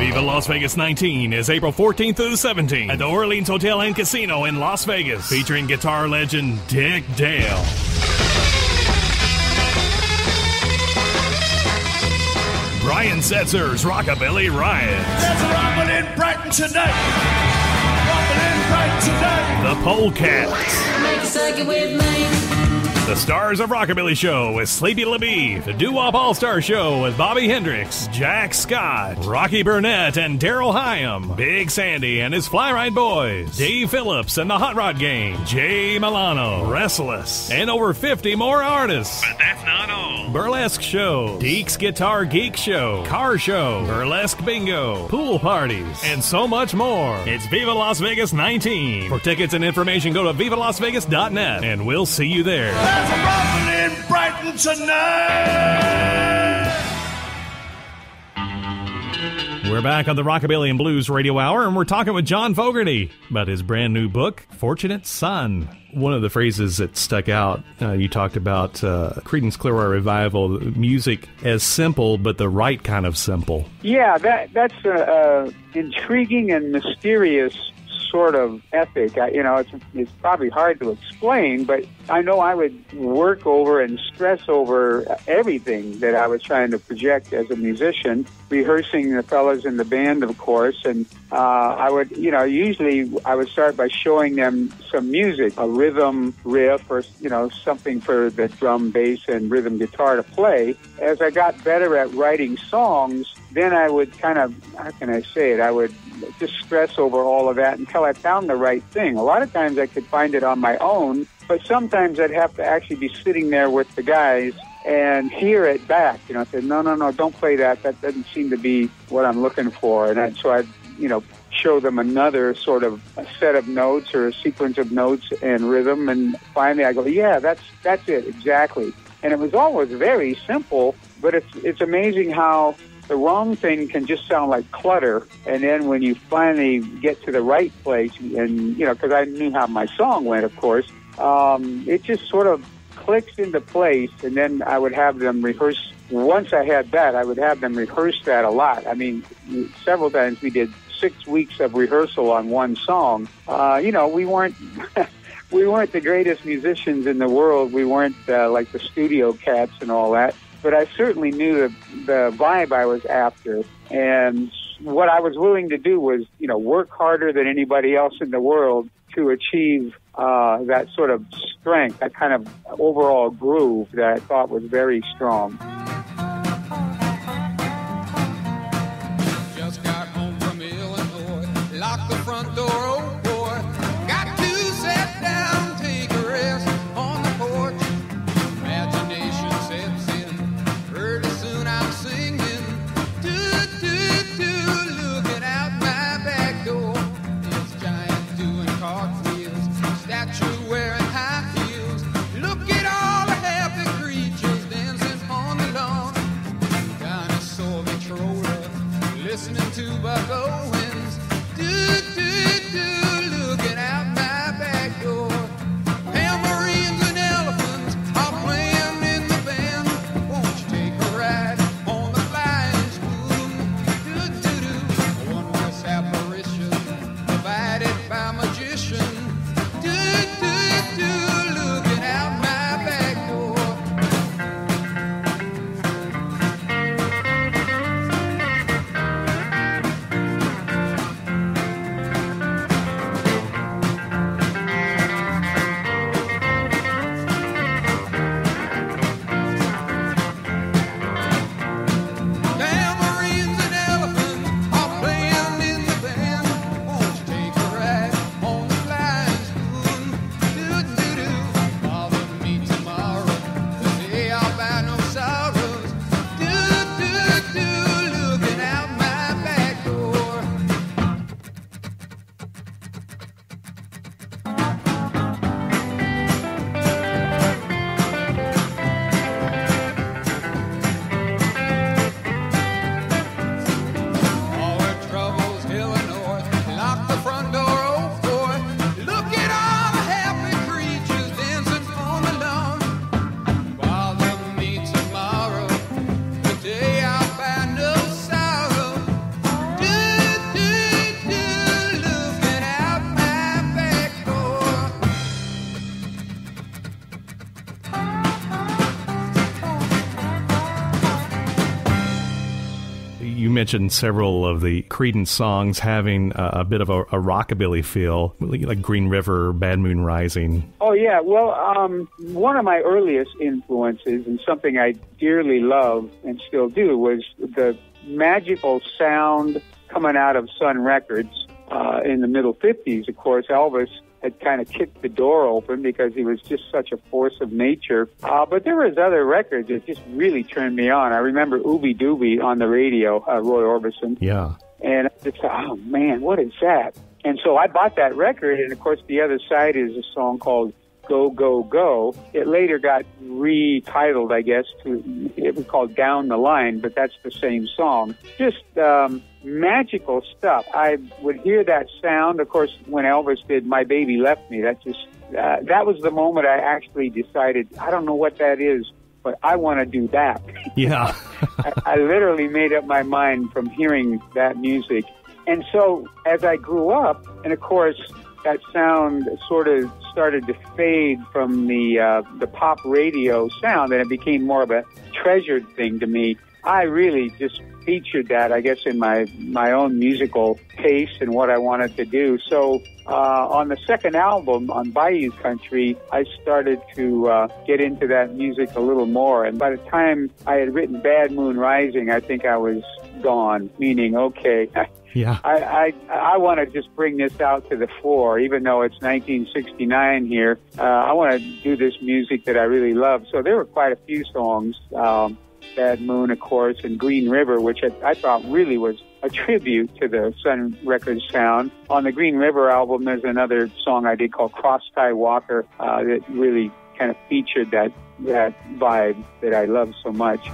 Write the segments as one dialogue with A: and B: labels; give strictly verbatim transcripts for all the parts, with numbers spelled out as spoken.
A: Viva Las Vegas nineteen is April fourteenth through the seventeenth at the Orleans Hotel and Casino in Las Vegas, featuring guitar legend Dick Dale. Brian Setzer's Rockabilly Riot.
B: There's a rumble in Brighton tonight. Rumble in Brighton tonight.
A: The Polecats.
C: Make a second with me.
A: The Stars of Rockabilly Show with Sleepy LaBeef. The Doo-Wop All-Star Show with Bobby Hendricks, Jack Scott, Rocky Burnett, and Daryl Hyam. Big Sandy and his Fly Ride Boys. Dave Phillips and the Hot Rod Gang. Jay Milano, Restless, and over fifty more artists. But that's not all. Burlesque Show, Deke's Guitar Geek Show, Car Show, Burlesque Bingo, Pool Parties, and so much more. It's Viva Las Vegas nineteen. For tickets and information, go to viva las vegas dot net, and we'll see you there.
B: There's a rumble in Brighton tonight.
A: We're back on the Rockabilly and Blues Radio Hour, and we're talking with John Fogerty about his brand new book, Fortunate Son. One of the phrases that stuck out, uh, you talked about uh, Creedence Clearwater Revival, music as simple, but the right kind of simple.
D: Yeah, that that's uh, uh, intriguing and mysterious sort of ethic. I, you know, it's, it's probably hard to explain, but I know I would work over and stress over everything that I was trying to project as a musician, rehearsing the fellas in the band, of course, and uh, I would, you know, usually I would start by showing them some music, a rhythm riff or, you know, something for the drum, bass, and rhythm guitar to play. As I got better at writing songs, then I would kind of, how can I say it, I would just stress over all of that until I found the right thing. A lot of times I could find it on my own, but sometimes I'd have to actually be sitting there with the guys and hear it back. You know, I said, no, no, no, don't play that. That doesn't seem to be what I'm looking for. And I'd, so I'd, you know, show them another sort of a set of notes or a sequence of notes and rhythm. And finally I go, yeah, that's that's it, exactly. And it was always very simple, but it's it's amazing how the wrong thing can just sound like clutter, and then when you finally get to the right place, and, you know, because I knew how my song went, of course, um, it just sort of clicks into place, and then I would have them rehearse. Once I had that, I would have them rehearse that a lot. I mean, several times we did six weeks of rehearsal on one song. Uh, you know, we weren't... we weren't the greatest musicians in the world. We weren't uh, like the studio cats and all that. But I certainly knew the, the vibe I was after. And what I was willing to do was, you know, work harder than anybody else in the world to achieve uh, that sort of strength, that kind of overall groove that I thought was very strong.
E: Just got home from Illinois, locked the front door, oh boy. Got to sit down, take a rest on the porch. Imagination sets in, pretty soon I'm singing. Do, do, do, looking out my back door. It's giants doing cartwheels, statue wearing high heels. Look at all the happy creatures dancing on the lawn. Dinosaur controller, listening to Buck Owens. Do, do, do, looking out my back door. Tambourines and elephants are playing in the band. Won't you take a ride on the flying spoon? Do, do, do. A wondrous apparition provided by magician. Do, do,
A: mentioned several of the Creedence songs having a, a bit of a, a rockabilly feel, like Green River, Bad Moon Rising.
D: Oh, yeah. Well, um, one of my earliest influences and something I dearly love and still do was the magical sound coming out of Sun Records uh, in the middle fifties. Of course, Elvis had kind of kicked the door open because he was just such a force of nature. Uh, but there was other records that just really turned me on. I remember Ooby Dooby on the radio, uh, Roy Orbison.
A: Yeah.
D: And I just thought, oh, man, what is that? And so I bought that record, and, of course, the other side is a song called Go, Go, Go. It later got retitled, I guess, to, it was called Down the Line, but that's the same song. Just um, magical stuff. I would hear that sound. Of course, when Elvis did My Baby Left Me, that just, uh, that was the moment I actually decided, I don't know what that is, but I want to do that.
A: Yeah.
D: I, I literally made up my mind from hearing that music. And so as I grew up, and of course, that sound sort of started to fade from the uh, the pop radio sound, and it became more of a treasured thing to me. I really just featured that, I guess, in my, my own musical taste and what I wanted to do. So uh, on the second album, on Bayou Country, I started to uh, get into that music a little more. And by the time I had written Bad Moon Rising, I think I was gone, meaning, okay,
A: yeah,
D: I, I, I want to just bring this out to the fore, even though it's nineteen sixty-nine here. Uh, I want to do this music that I really love. So there were quite a few songs, um, Bad Moon, of course, and Green River, which I, I thought really was a tribute to the Sun Records sound. On the Green River album, there's another song I did called Cross Tie Walker uh, that really kind of featured that, that vibe that I love so much.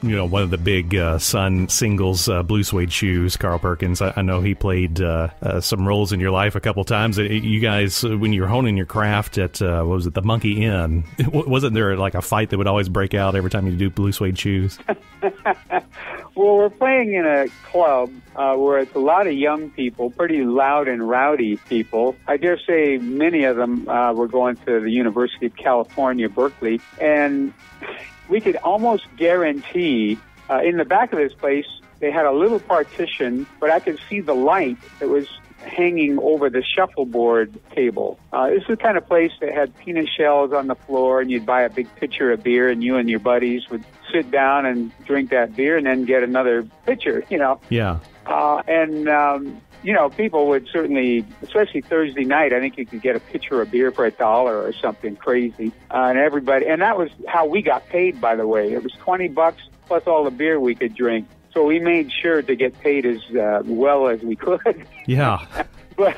A: you know, one of the big uh, Sun singles, uh, Blue Suede Shoes, Carl Perkins. I, I know he played uh, uh, some roles in your life a couple times. You guys, when you were honing your craft at, uh, what was it, the Monkey Inn, wasn't there like a fight that would always break out every time you do Blue Suede Shoes?
D: Well, we're playing in a club uh, where it's a lot of young people, pretty loud and rowdy people. I dare say many of them uh, were going to the University of California, Berkeley, and we could almost guarantee uh, in the back of this place they had a little partition, but I could see the light that was hanging over the shuffleboard table. Uh, this is the kind of place that had peanut shells on the floor, and you'd buy a big pitcher of beer, and you and your buddies would sit down and drink that beer and then get another pitcher, you know.
A: Yeah.
D: Uh, and, um, you know, people would certainly, especially Thursday night, I think you could get a pitcher of beer for a dollar or something crazy. Uh, and everybody, and that was how we got paid, by the way. It was twenty bucks plus all the beer we could drink. So we made sure to get paid as uh, well as we could.
A: Yeah.
D: but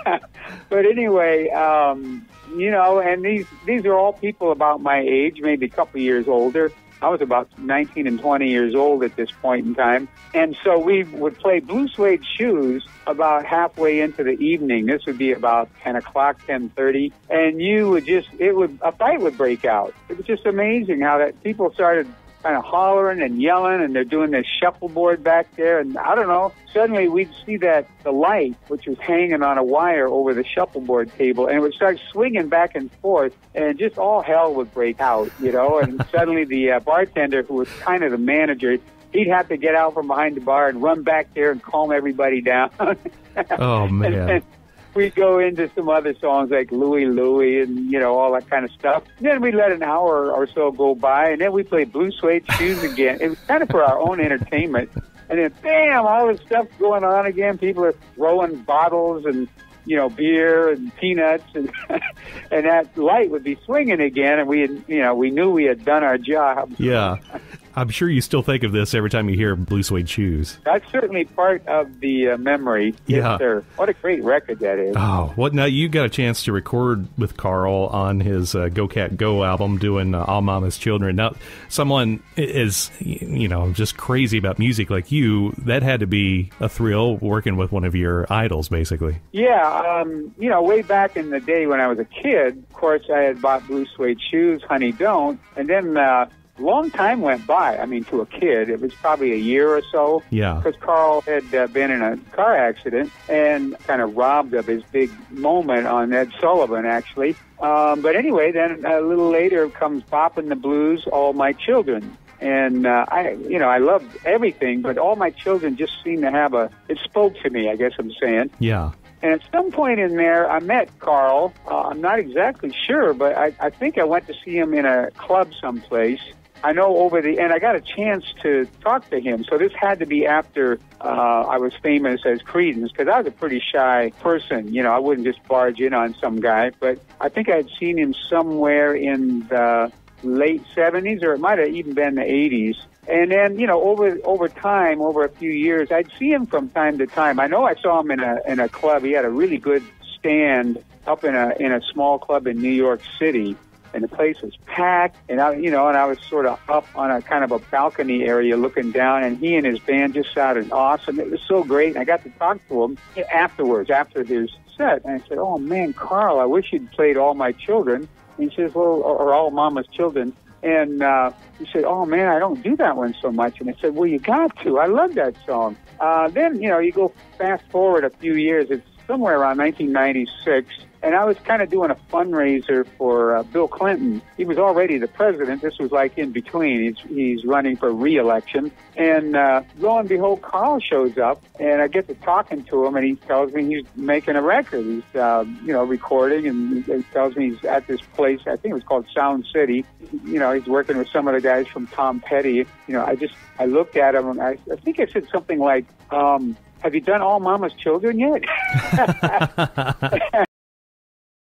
D: but anyway, um, you know, and these these are all people about my age, maybe a couple of years older. I was about nineteen and twenty years old at this point in time. And so we would play Blue Suede Shoes about halfway into the evening. This would be about ten o'clock, ten thirty. And you would just, it would, a fight would break out. It was just amazing how that people started kind of hollering and yelling, and they're doing this shuffleboard back there, and I don't know, suddenly we'd see that the light, which was hanging on a wire over the shuffleboard table, and it would start swinging back and forth, and just all hell would break out, you know, and suddenly the uh, bartender, who was kind of the manager, he'd have to get out from behind the bar and run back there and calm everybody down.
A: Oh, man.
D: and, and we'd go into some other songs like Louie Louie and, you know, all that kind of stuff. And then we'd let an hour or so go by, and then we played Blue Suede Shoes again. It was kind of for our own entertainment. And then, bam, all this stuff going on again. People are throwing bottles and, you know, beer and peanuts, and and that light would be swinging again, and we had, you know, we knew we had done our job.
A: Yeah. I'm sure you still think of this every time you hear Blue Suede Shoes.
D: That's certainly part of the uh, memory. Yes,
A: yeah.
D: sir. What a great record that is.
A: Oh, well, now you got a chance to record with Carl on his uh, Go Cat Go album, doing uh, All Mama's Children. Now, someone is, you know, just crazy about music like you, that had to be a thrill working with one of your idols, basically.
D: Yeah, um, you know, way back in the day when I was a kid, of course, I had bought Blue Suede Shoes, Honey Don't, and then uh, long time went by. I mean, to a kid, it was probably a year or so.
A: Yeah.
D: Because Carl had uh, been in a car accident and kind of robbed of his big moment on Ed Sullivan, actually. Um, but anyway, then a little later comes Boppin' the Blues, All My Children. And uh, I, you know, I loved everything, but All My Children just seemed to have a, it spoke to me, I guess I'm saying.
A: Yeah.
D: And at some point in there, I met Carl. Uh, I'm not exactly sure, but I, I think I went to see him in a club someplace. I know over the, and I got a chance to talk to him. So this had to be after uh, I was famous as Creedence, because I was a pretty shy person. You know, I wouldn't just barge in on some guy. But I think I had seen him somewhere in the late seventies, or it might have even been the eighties. And then, you know, over over time, over a few years, I'd see him from time to time. I know I saw him in a in a club. He had a really good stand up in a in a small club in New York City. And the place was packed, and I, you know, and I was sort of up on a kind of a balcony area looking down, and he and his band just sounded awesome. It was so great, and I got to talk to him afterwards, after his set, and I said, "Oh man, Carl, I wish you'd played All My Children." And he says, "Well, or All Mama's Children." And uh, he said, "Oh man, I don't do that one so much." And I said, "Well, you got to. I love that song." Uh, then, you know, you go fast forward a few years. It's somewhere around nineteen ninety-six. And I was kind of doing a fundraiser for uh, Bill Clinton. He was already the president. This was like in between. He's, he's running for re-election. And uh, lo and behold, Carl shows up, and I get to talking to him, and he tells me he's making a record. He's, uh, you know, recording, and he tells me he's at this place. I think it was called Sound City. You know, he's working with some of the guys from Tom Petty. You know, I just, I looked at him, and I, I think I said something like, um, "Have you done All Mama's Children yet?"